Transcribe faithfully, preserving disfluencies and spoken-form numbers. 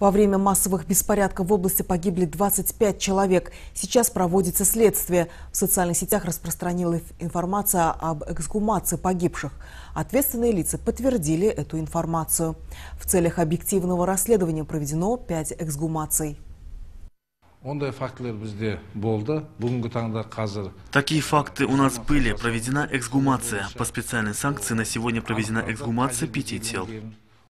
Во время массовых беспорядков в области погибли двадцать пять человек. Сейчас проводится следствие. В социальных сетях распространилась информация об эксгумации погибших. Ответственные лица подтвердили эту информацию. В целях объективного расследования проведено пять эксгумаций. Такие факты у нас были. Проведена эксгумация. По специальной санкции на сегодня проведена эксгумация пяти тел.